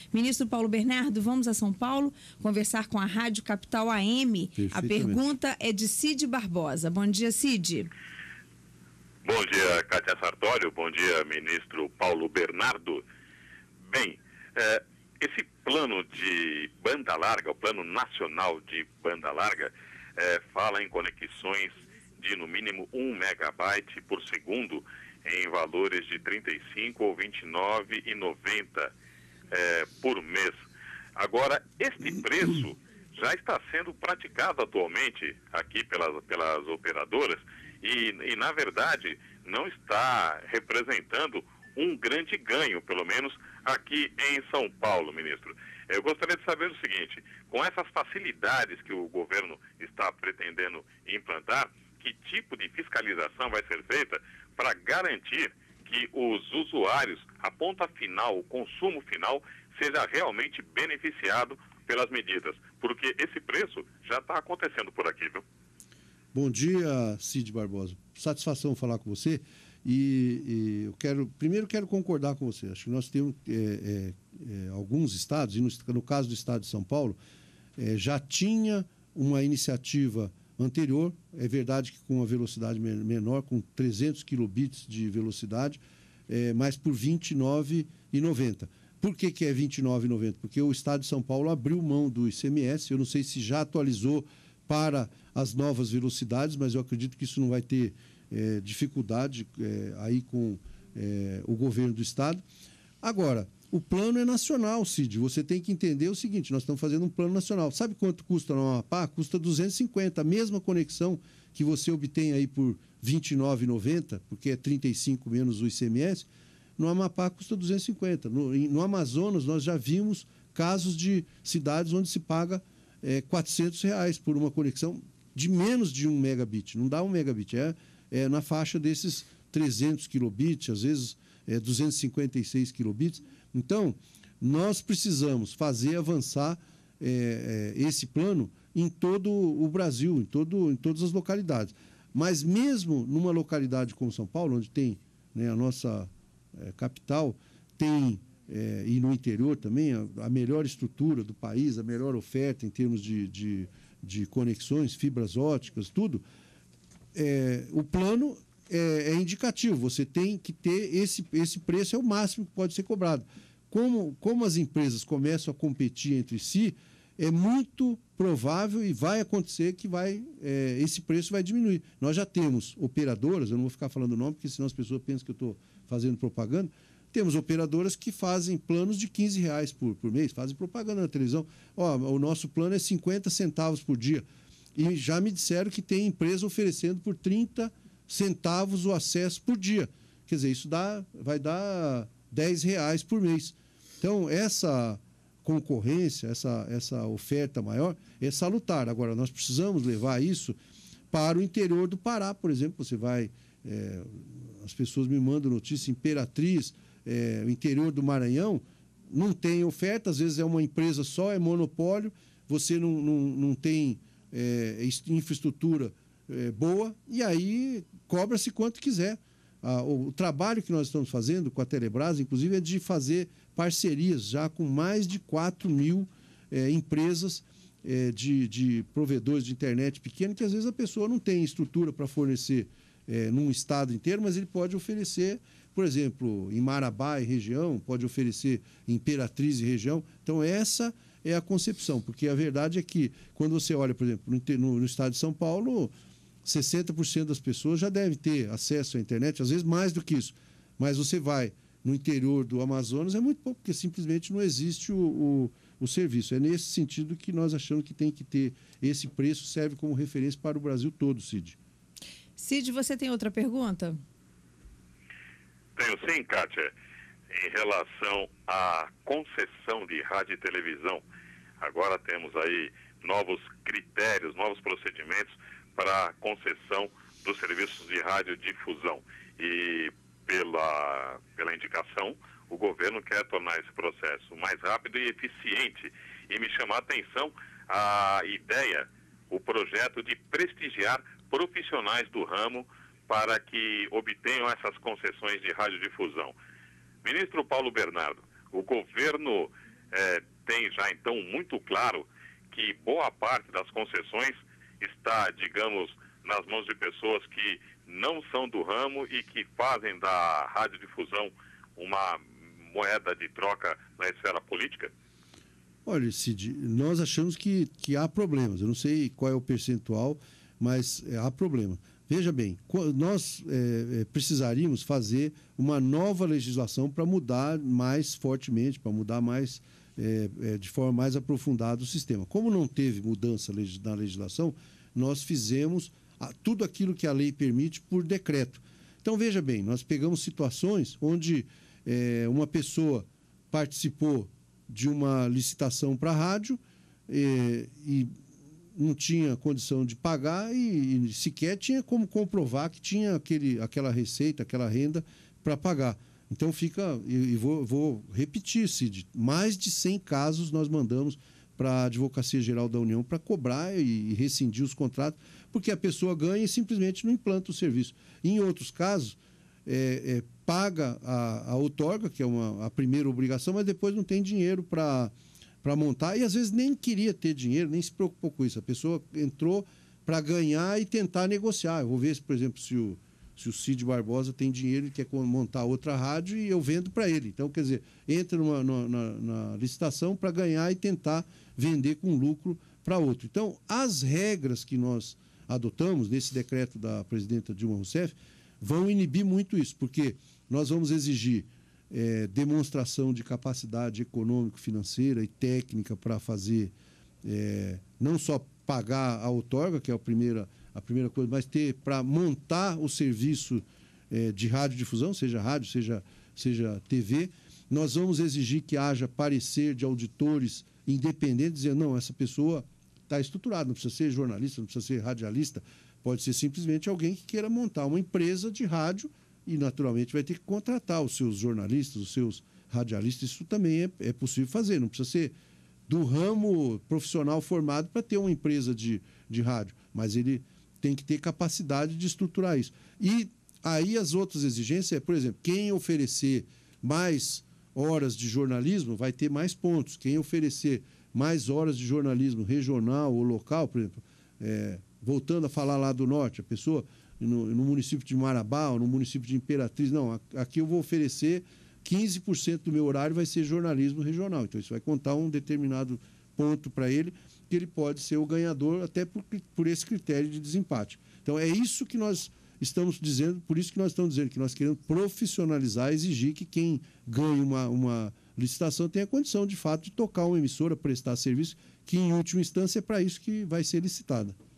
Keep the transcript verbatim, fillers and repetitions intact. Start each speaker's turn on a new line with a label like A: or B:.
A: Ministro Paulo Bernardo, vamos a São Paulo conversar com a Rádio Capital A M. A pergunta é de Cid Barbosa. Bom dia, Cid.
B: Bom dia, Kátia Sartório. Bom dia, ministro Paulo Bernardo. Bem, eh, esse plano de banda larga, o plano nacional de banda larga, eh, fala em conexões de no mínimo um megabyte por segundo em valores de trinta e cinco ou vinte e nove reais e noventa centavos eh, por mês. Agora, este preço já está sendo praticado atualmente aqui pelas, pelas operadoras e, e, na verdade, não está representando um grande ganho, pelo menos aqui em São Paulo, ministro. Eu gostaria de saber o seguinte: com essas facilidades que o governo está pretendendo implantar, que tipo de fiscalização vai ser feita para garantir que os usuários, a ponta final, o consumo final, seja realmente beneficiado pelas medidas? Porque esse preço já está acontecendo por aqui, viu?
C: Bom dia, Cid Barbosa. Satisfação falar com você. E, e eu quero, primeiro quero concordar com você. Acho que nós temos é, é, é, alguns estados, e no, no caso do estado de São Paulo, é, já tinha uma iniciativa anterior. É verdade que com uma velocidade menor, com trezentos quilobits de velocidade, é, mas por vinte e nove reais e noventa centavos. Por que que é vinte e nove reais e noventa centavos? Porque o estado de São Paulo abriu mão do I C M S. Eu não sei se já atualizou para as novas velocidades, mas eu acredito que isso não vai ter é, dificuldade é, aí com é, o governo do estado. Agora, o plano é nacional, Cid. Você tem que entender o seguinte: nós estamos fazendo um plano nacional. Sabe quanto custa no Amapá? Custa duzentos e cinquenta. A mesma conexão que você obtém aí por vinte e nove reais e noventa centavos, porque é trinta e cinco menos o I C M S, no Amapá custa duzentos e cinquenta. No, no Amazonas, nós já vimos casos de cidades onde se paga é, quatrocentos reais por uma conexão de menos de um megabit. Não dá um megabit, é, é na faixa desses trezentos quilobits, às vezes é, duzentos e cinquenta e seis quilobits. Então, nós precisamos fazer avançar é, é, esse plano em todo o Brasil, em, todo, em todas as localidades. Mas mesmo numa localidade como São Paulo, onde tem, né, a nossa é, capital, tem, é, e no interior também, a, a melhor estrutura do país, a melhor oferta em termos de, de, de conexões, fibras óticas, tudo, é, o plano é, é indicativo. Você tem que ter esse, esse preço, é o máximo que pode ser cobrado. Como, como as empresas começam a competir entre si, é muito provável e vai acontecer que vai, é, esse preço vai diminuir. Nós já temos operadoras, eu não vou ficar falando o nome, porque senão as pessoas pensam que eu estou fazendo propaganda. Temos operadoras que fazem planos de quinze reais por, por mês, fazem propaganda na televisão. Ó, o nosso plano é cinquenta centavos por dia. E já me disseram que tem empresa oferecendo por trinta centavos o acesso por dia. Quer dizer, isso dá, vai dar dez reais por mês. Então, essa concorrência, essa, essa oferta maior é salutar. Agora, nós precisamos levar isso para o interior do Pará, por exemplo. Você vai, é, as pessoas me mandam notícia, Imperatriz, é, o interior do Maranhão, não tem oferta, às vezes é uma empresa só, é monopólio, você não, não, não tem é, infraestrutura é, boa, e aí cobra-se quanto quiser. Ah, o, o trabalho que nós estamos fazendo com a Telebrás, inclusive, é de fazer parcerias já com mais de quatro mil é, empresas é, de, de provedores de internet pequeno, que às vezes a pessoa não tem estrutura para fornecer é, num estado inteiro, mas ele pode oferecer, por exemplo, em Marabá e região, pode oferecer em Imperatriz e região. Então essa é a concepção, porque a verdade é que quando você olha, por exemplo, no, no, no estado de São Paulo, sessenta por cento das pessoas já devem ter acesso à internet, às vezes mais do que isso. Mas você vai no interior do Amazonas, é muito pouco, porque simplesmente não existe o, o, o serviço. É nesse sentido que nós achamos que tem que ter esse preço, serve como referência para o Brasil todo, Cid.
A: Cid, você tem outra pergunta?
B: Tenho sim, Kátia. Em relação à concessão de rádio e televisão, agora temos aí novos critérios, novos procedimentos para a concessão dos serviços de radiodifusão. E pela, pela indicação, o governo quer tornar esse processo mais rápido e eficiente. E me chamar a atenção a ideia, o projeto de prestigiar profissionais do ramo para que obtenham essas concessões de radiodifusão. Ministro Paulo Bernardo, o governo está, então, muito claro que boa parte das concessões está, digamos, nas mãos de pessoas que não são do ramo e que fazem da radiodifusão uma moeda de troca na esfera política?
C: Olha, Cid, nós achamos que, que há problemas. Eu não sei qual é o percentual, mas é, há problema. Veja bem, nós é, precisaríamos fazer uma nova legislação para mudar mais fortemente, para mudar mais, é, é, de forma mais aprofundada o sistema. Como não teve mudança na legislação, nós fizemos tudo aquilo que a lei permite por decreto. Então, veja bem, nós pegamos situações onde é, uma pessoa participou de uma licitação para a rádio é, e não tinha condição de pagar e, e sequer tinha como comprovar que tinha aquele, aquela receita, aquela renda para pagar. Então, fica, e, e vou, vou repetir, Cid, mais de cem casos nós mandamos para a Advocacia Geral da União para cobrar e, e rescindir os contratos, porque a pessoa ganha e simplesmente não implanta o serviço. Em outros casos, é, é, paga a, a outorga, que é uma, a primeira obrigação, mas depois não tem dinheiro para para montar e às vezes nem queria ter dinheiro, nem se preocupou com isso. A pessoa entrou para ganhar e tentar negociar. Eu vou ver, por exemplo, se o, se o Cid Barbosa tem dinheiro e quer montar outra rádio e eu vendo para ele. Então, quer dizer, entra numa, numa, na, na licitação para ganhar e tentar vender com lucro para outro. Então, as regras que nós adotamos nesse decreto da presidenta Dilma Rousseff vão inibir muito isso, porque nós vamos exigir É, demonstração de capacidade econômico-financeira e técnica para fazer, é, não só pagar a outorga, que é a primeira, a primeira coisa, mas ter para montar o serviço é, de radiodifusão, seja rádio, seja, seja T V. Nós vamos exigir que haja parecer de auditores independentes, dizendo, não, essa pessoa está estruturada, não precisa ser jornalista, não precisa ser radialista, pode ser simplesmente alguém que queira montar uma empresa de rádio e, naturalmente, vai ter que contratar os seus jornalistas, os seus radialistas. Isso também é, é possível fazer. Não precisa ser do ramo profissional formado para ter uma empresa de, de rádio, mas ele tem que ter capacidade de estruturar isso. E aí as outras exigências é, por exemplo, quem oferecer mais horas de jornalismo vai ter mais pontos. Quem oferecer mais horas de jornalismo regional ou local, por exemplo, é, voltando a falar lá do norte, a pessoa... No, no município de Marabá ou no município de Imperatriz, não, aqui eu vou oferecer quinze por cento do meu horário vai ser jornalismo regional, então isso vai contar um determinado ponto para ele, que ele pode ser o ganhador até por, por esse critério de desempate. Então é isso que nós estamos dizendo, por isso que nós estamos dizendo que nós queremos profissionalizar, exigir que quem ganhe uma, uma licitação tenha condição de fato de tocar uma emissora, prestar serviço, que em última instância é para isso que vai ser licitada.